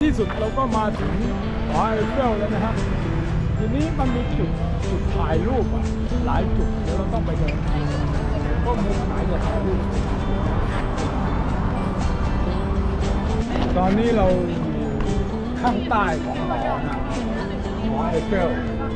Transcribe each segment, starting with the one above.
ที่สุดเราก็มาถึงหอไอเฟลแล้วนะครับทีนี้มันมีจุดถ่ายรูปหลายจุดเดี๋ยวเราต้องไปเดินก็มุมไหนจะถ่ายรูปตอนนี้เราอยู่ข้างใต้ของหอนะหอไอเฟล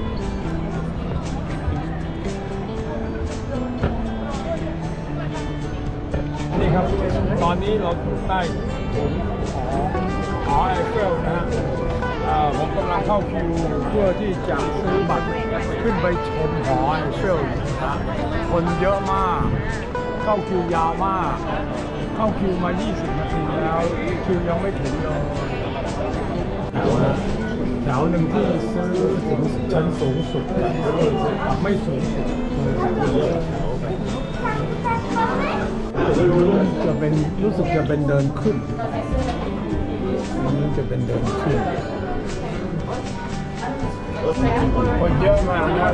นี่ครับตอนนี้เราอยู่ใต้ถุนหอไอเฟลนะฮะผมกำลังเข้าคิวเพื่อที่จะซื้อบัตรขึ้นไปชมหอไอเฟลนะคนเยอะมากเข้าคิวยาวมากเข้าคิวมา20 นาทีแล้วคิวยังไม่ถึงเลยแถวหนึ่งที่ซื้อถึงชั้นสูงสุดไม่สูงสุดจะเป็นรู้สึกจะเป็นเดินขึ้นนี้จะเป็นเดินขึ้นคนเยอะมากนะ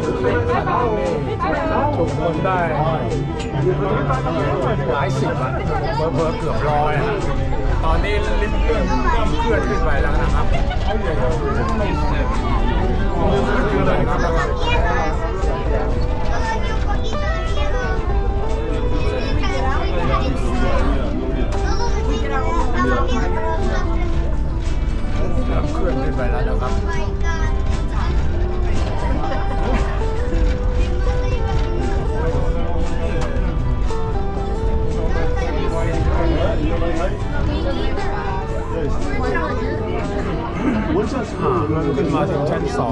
ชุมคนได้หลายสิบเพิ่มเกือบร้อยตอนนี้ลิ้นเคลื่อนขึ้นไปแล้วนะครับเคลื่อนขึ้นไปแล้วนะครับขึ้นมาถึงชั้น2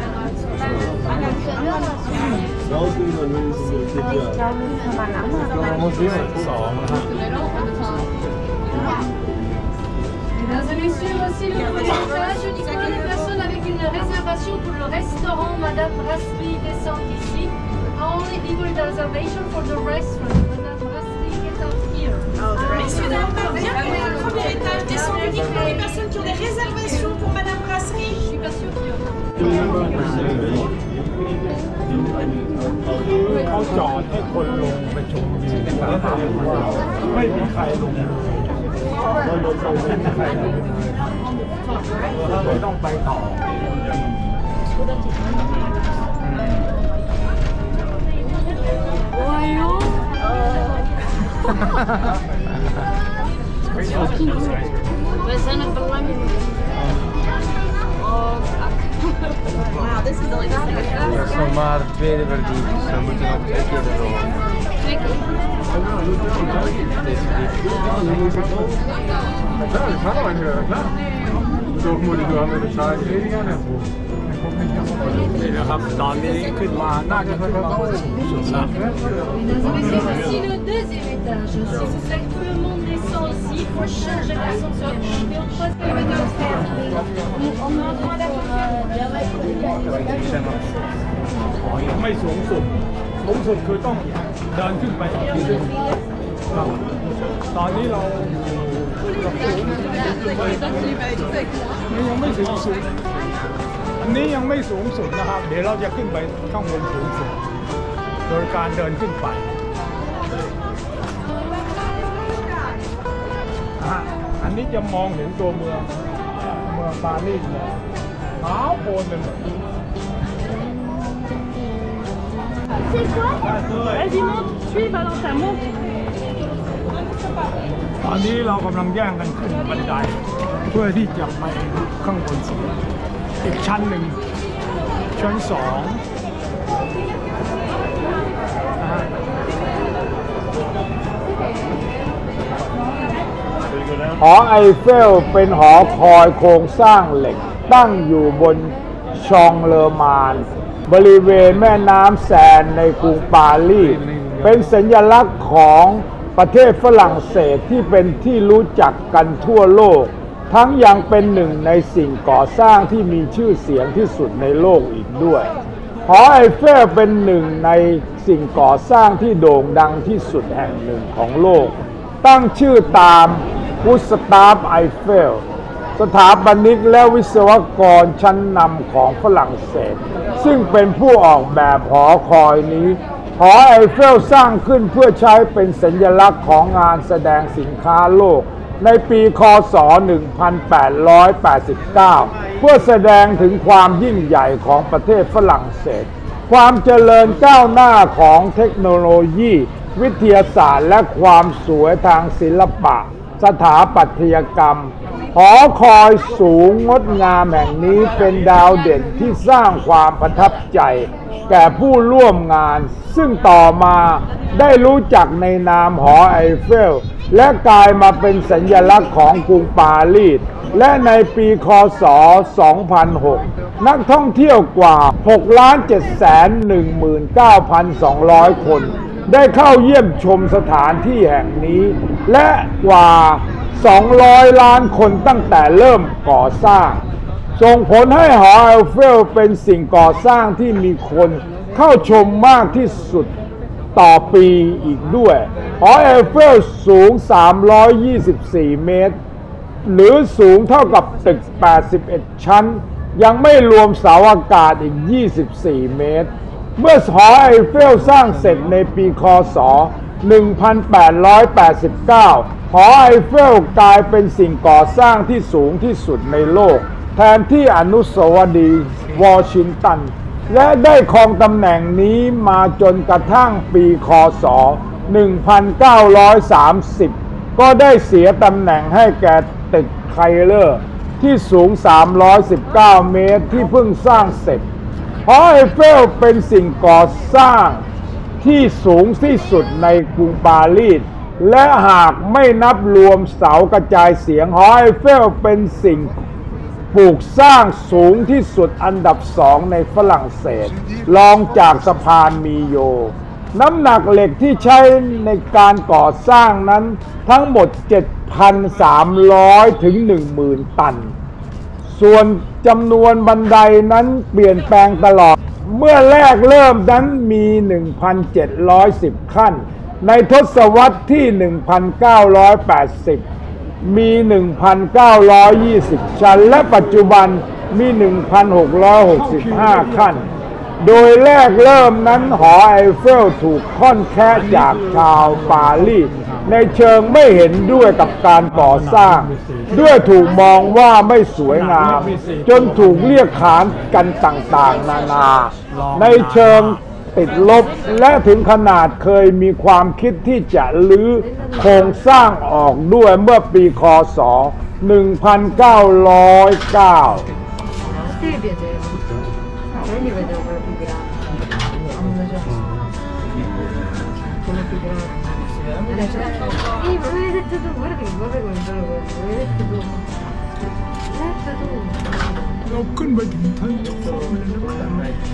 Mesdames et messieurs, voici le premier étage. Uniquement les personnes avec une réservation pour le restaurant Madame Brasserie descendent ici. Only people with a reservation for the restaurant Madame Brasserie get out here. Messieurs, dames, bienvenue au premier étage. Descendez uniquement les personnes qui ont des réservations pour Madame Brasserie. Je suis pas sûre qu'il y aura. เขาจอดให้คนลงไปชมวิวนะครับไม่มีใครลงเลยต้องไปต่อ Wow, this is only the second floor. Dat is nog maar de tweede verdieping, dus dan moet je nog 2 keer erop. 2 keer? Klar, das hat man gehört, klar. So muss ich nur mit der Zeit weniger, ne? นี่นะครับตอนนี้ขึ้นมาน่าจะขึ้นมาสุดแล้ว Mesdames et messieurs, voici le deuxième étage. Si vous voulez que tout le monde descend ici, il faut changer l'ascenseur. Mais on passe pas les downstairs. On a droit d'ascenseur. ยังไม่สูงสุดคือต้องเดินขึ้นไปครับตอนนี้เรายังไม่สูงสุดอันนี้ยังไม่สูงสุดนะครับเดี๋ยวเราจะขึ้นไปข้างบนสูงสุดโดยการเดินขึ้นไปอันนี้จะมองเห็นตัวเมืองปารีสเลยขาวโพลนเป็นแบบ C'est quoi? Vas-y, monte, suis Valentin, monte. ตอนนี้เรากำลังแย่งกันขึ้นบันไดเพื่อที่จะไปข้างบนสุดอีกชั้นหนึ่งชั้น2หอไอเฟลเป็นหอคอยโครงสร้างเหล็กตั้งอยู่บนชองเลอมานบริเวณแม่น้ำแซนในกรุงปารีสเป็นสัญลักษณ์ของประเทศฝรั่งเศสที่เป็นที่รู้จักกันทั่วโลกทั้งยังเป็นหนึ่งในสิ่งก่อสร้างที่มีชื่อเสียงที่สุดในโลกอีกด้วยหอไอเฟลเป็นหนึ่งในสิ่งก่อสร้างที่โด่งดังที่สุดแห่งหนึ่งของโลกตั้งชื่อตามกุสตาฟไอเฟลสถาปนิกและวิศวกรชั้นนำของฝรั่งเศสซึ่งเป็นผู้ออกแบบหอคอยนี้หอไอเฟลสร้างขึ้นเพื่อใช้เป็นสัญลักษณ์ของงานแสดงสินค้าโลกในปีคศ 1889 เพื่อแสดงถึงความยิ่งใหญ่ของประเทศฝรั่งเศสความเจริญก้าวหน้าของเทคโนโลยีวิทยาศาสตร์และความสวยทางศิลปะสถาปัตยกรรมหอคอยสูงงดงามแห่งนี้เป็นดาวเด่นที่สร้างความประทับใจแก่ผู้ร่วมงานซึ่งต่อมาได้รู้จักในนามหอไอเฟลและกลายมาเป็นสัญลักษณ์ของกรุงปารีสและในปีคศ 2006 นักท่องเที่ยวกว่า 6,719,200 คนได้เข้าเยี่ยมชมสถานที่แห่งนี้และกว่า 200 ล้านคนตั้งแต่เริ่มก่อสร้างส่งผลให้หอไอเฟลเป็นสิ่งก่อสร้างที่มีคนเข้าชมมากที่สุดต่อปีอีกด้วยหอไอเฟลสูง 324 เมตรหรือสูงเท่ากับตึก 81 ชั้นยังไม่รวมเสาอากาศอีก 24 เมตรเมื่อหอไอเฟลสร้างเสร็จในปีคศ 1889 หอไอเฟลกลายเป็นสิ่งก่อสร้างที่สูงที่สุดในโลกแทนที่อนุสาวรีย์วอชิงตันและได้ครองตำแหน่งนี้มาจนกระทั่งปีคศ 1930 ก็ได้เสียตำแหน่งให้แก่ตึกไคเลอร์ที่สูง 319 เมตรที่เพิ่งสร้างเสร็จหอไอเฟลเป็นสิ่งก่อสร้างที่สูงที่สุดในกรุงปารีสและหากไม่นับรวมเสากระจายเสียงหอไอเฟลเป็นสิ่งปลูกสร้างสูงที่สุดอันดับ2ในฝรั่งเศสรองจากสะพานมีโยน้ำหนักเหล็กที่ใช้ในการก่อสร้างนั้นทั้งหมด 7,300 ถึง 10,000 ตันส่วนจำนวนบันไดนั้นเปลี่ยนแปลงตลอดเมื่อแรกเริ่มนั้นมี 1,710 ขั้นในทศวรรษที่ 1980 มี 1,920 ชั้นและปัจจุบันมี 1,665 ขั้นโดยแรกเริ่มนั้นหอไอเฟลถูกค่อนแค่จากชาวปารีสในเชิงไม่เห็นด้วยกับการก่อสร้างด้วยถูกมองว่าไม่สวยงามจนถูกเรียกขานกันต่างๆนานาในเชิงติดลบและถึงขนาดเคยมีความคิดที่จะรื้อโครงสร้างออกด้วยเมื่อปีคศเราขึ้นไปถึงชั้นชมเลยนะครับ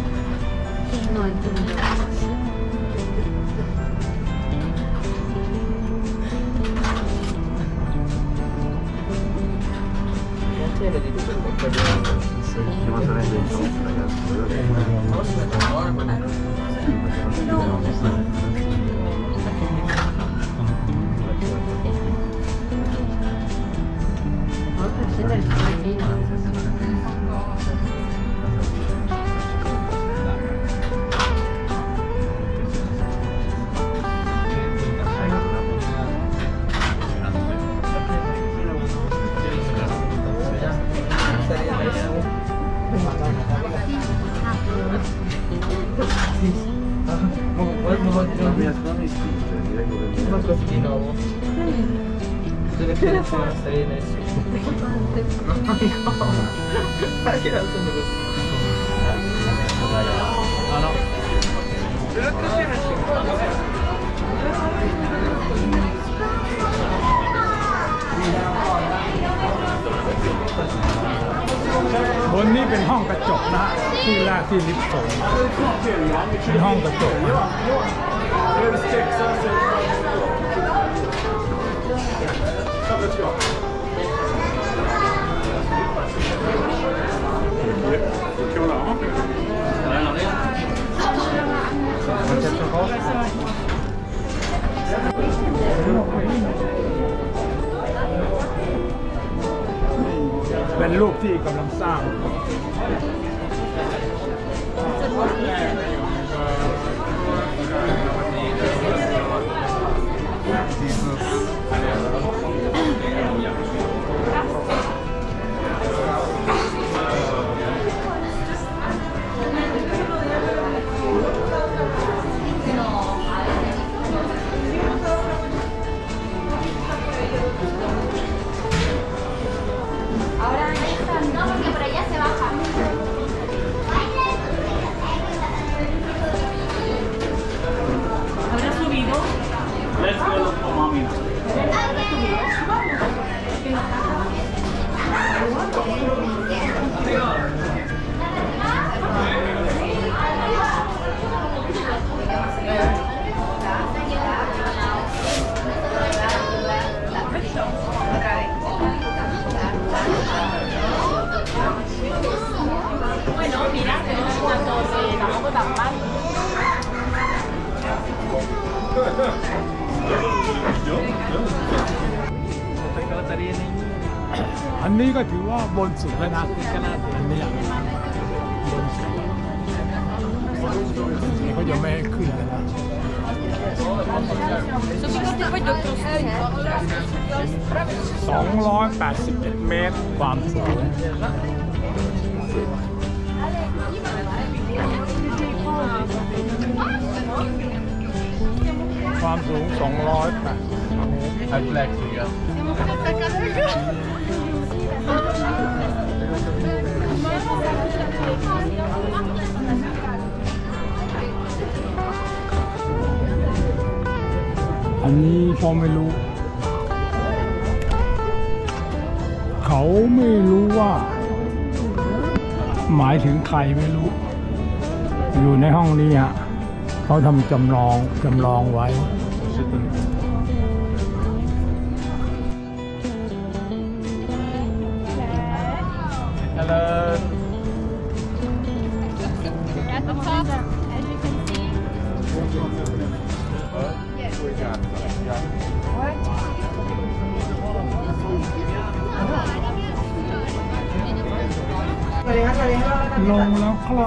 บนนี้เป็นห้องกระจกนะฮะที่แรกที่ลิฟต์ส่งเป็นห้องกระจกเป็นรูปที่กำลังสร้างอันนี้ก็ถือว่าบนสุดแล้วนะอันนี้บนสุดนี่เขาจะไม่ให้ขึ้นแล้วนะ281 เมตรความสูงความสูง280 เมตร อันนี้เขาไม่รู้เขาไม่รู้ว่าหมายถึงใครไม่รู้อยู่ในห้องนี้ฮะเขาทำจำลองไว้ At the top, as you can see. ลงแล้วครับ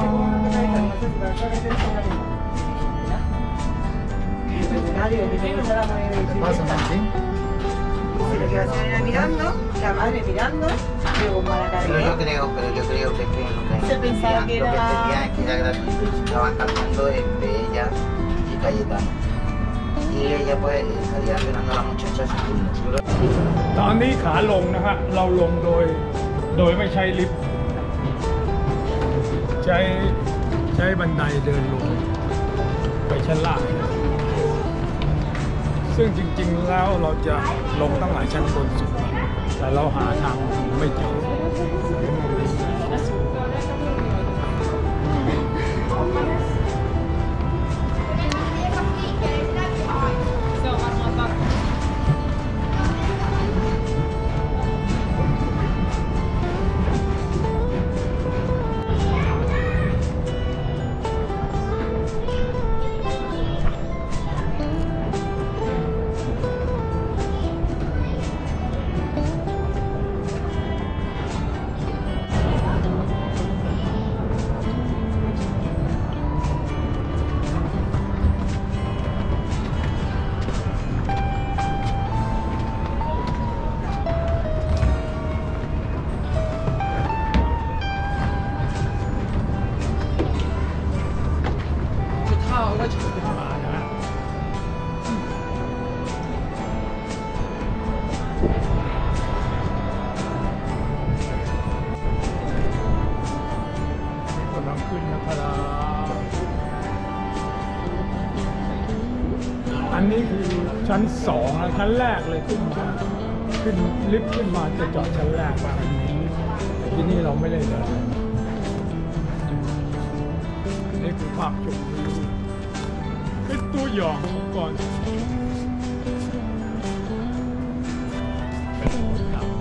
mirando, la madre mirando, luego Pero yo creo que Se pensaba que lo que era- entendían es que era gratuito y se estaban cantando entre ella y Cayetano. Y ella pues estaría esperando a la muchacha a subirlo. ตอนนี้ขาลงนะฮะเราลงโดยไม่ใช้ลิฟต์ใช้บันไดเดินลงไปชั้นล่างซึ่งจริงๆแล้วเราจะลงตั้งหลายชั้นบนสุดแต่เราหาทางไม่เจอมานะฮะกำลังขึ้นนะครับอันนี้คือชั้น2นะชั้นแรกเลยขึ้นลิฟต์ขึ้นมาจะจอดชั้นแรกแบบนี้แต่ที่นี่เราไม่ได้เลยนี่คือภาพชมวิวเป็นตัวอย่างของก่อนเป็นคนดำ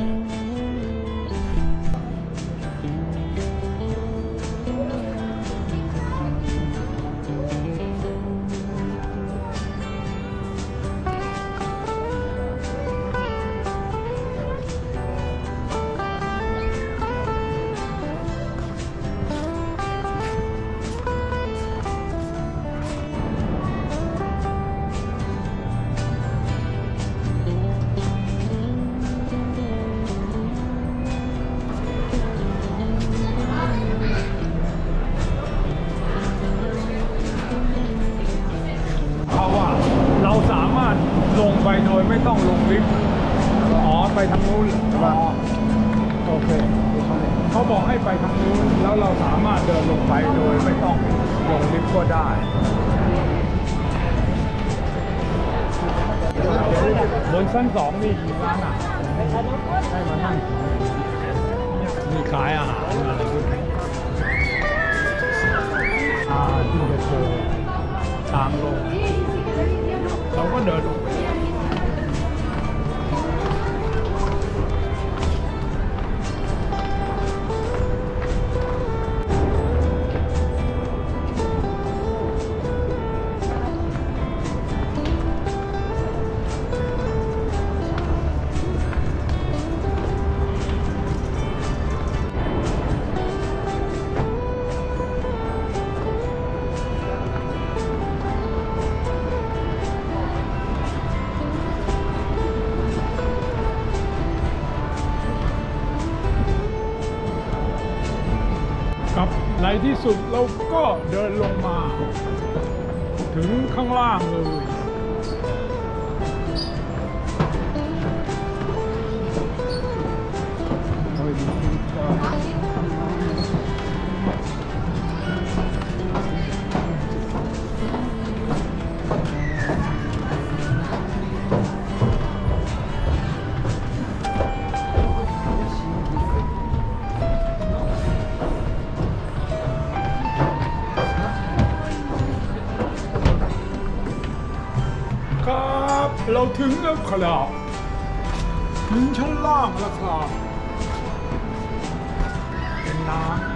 ลงไปโดยไม่ต้องลงลิฟต์อ๋อไปทางนู้นอ๋อโอเคเขาบอกให้ไปทางนู้นแล้วเราสามารถเดินลงไปโดยไม่ต้องลงลิฟต์ก็ได้บนชั้น2นี่กี่ร้านอ่ะให้มานั่งมีขายอาหารอะไรพวกนี้ที่จะเจอทางลงเราก็เดินลงไปครับในที่สุดเราก็เดินลงมาถึงข้างล่างเลยครับเราถึงแล้วครับถึงชั้นล่างแล้วครับเป็นน้ำ